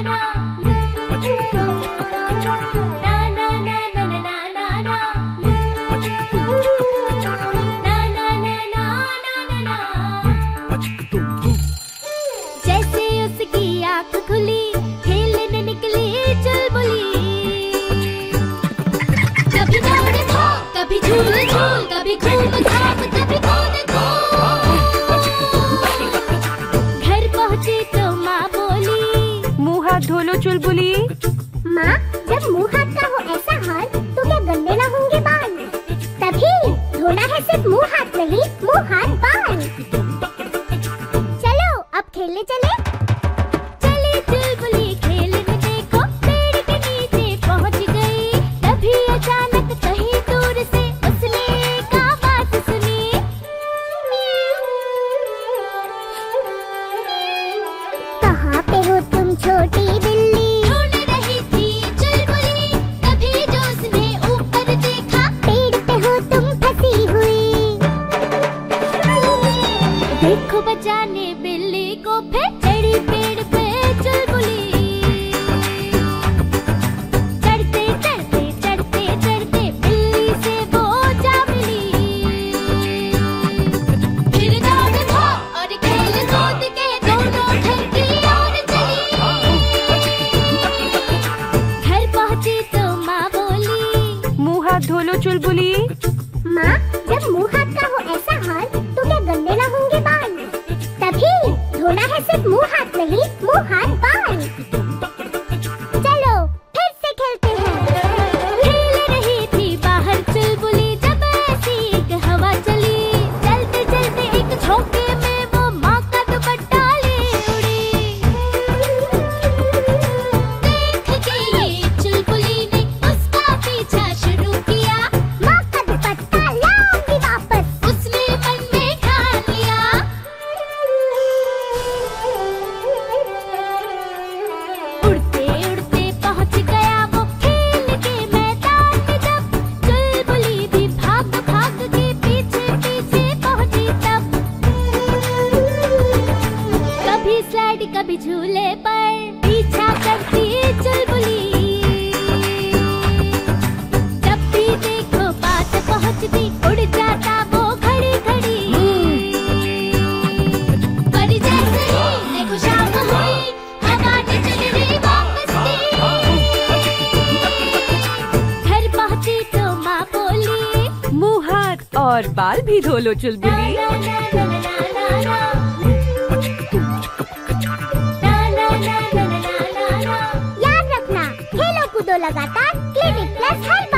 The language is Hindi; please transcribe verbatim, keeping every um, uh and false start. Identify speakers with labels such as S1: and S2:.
S1: जैसे उसकी आँख खुली खेलने निकली चुलबुली। कभी दौड़ भाग, कभी झूल झूल, कभी घूम घाम, कभी कूद कूद। घर पहुँची तो माँ बोली,
S2: मुँह हाथ धो लो चुलबुली।
S3: माँ, जब मुँह हाथ का हो ऐसा हाल तो क्या गंदे ना होंगे बाल? तभी धोना है सिर्फ मुँह हाथ नहीं, मुँह हाथ बाल। चलो अब खेलने चले।
S1: चली चुलबुली खेलने देखो, पेड़ के नीचे पहुँच गई। तभी अचानक कहीं दूर से उसने एक आवाज सुनी।
S3: कहाँ पे हो तुम छोटी बिल्ली?
S1: ढूंढ रही थी चुलबुली, तभी जो उसने ऊपर देखा।
S3: पेड़ पे हो तुम फंसी हुई।
S1: देखो बचाने बिल्ली को, फिर चढ़ी पेड़ पे चुलबुली। चढ़ते चढ़ते चढ़ते चढ़ते बिल्ली से वो जा मिली। फिर दौड़ भाग और खेल कूद के दोनों घर की ओर चली। घर पहुंची तो माँ बोली,
S2: मुँह हाथ धो लो चुलबुली।
S3: माँ, जब मुँह हाथ का हो ऐसा हाल तो क्या गंदे ना होंगे बाल? तभी धोना है सिर्फ मुँह हाथ नहीं, मुँह हाथ बाल। चलो फिर से खेलते हैं।
S1: खेल रही थी बाहर चुलबुली, जब ऐसी एक हवा चली। चलते चलते एक झोंके में वो माँ का दुपट्टा ले उड़ी। देख के ये चुलबुली ने उसका पीछा शुरू किया।
S3: माँ का दुपट्टा लाऊंगी वापस,
S1: उसने मन में ठान लिया। उड़ते उड़ते पहुंच गया वो खेल के मैदान में। जब चुलबुली भी भाग भाग के पीछे पीछे पहुंची तब। कभी स्लाइड कभी झूले पर पीछा करती चुलबुली। जब भी देखो बात पहुंचती, उड़ जाता वो घड़ी घड़ी। पर जैसे ही देखो शाम हुई, हवा ने चली गई वापस दी। घर पहुंची तो माँ बोली,
S2: मुँह हाथ और बाल भी धो लो चुलबुली।
S1: ना ना ना ना ना ना ना। ना ना ना ना ना ना ना।
S3: याद रखना, खेलो कूदो लगातार, क्लिनिक प्लस हर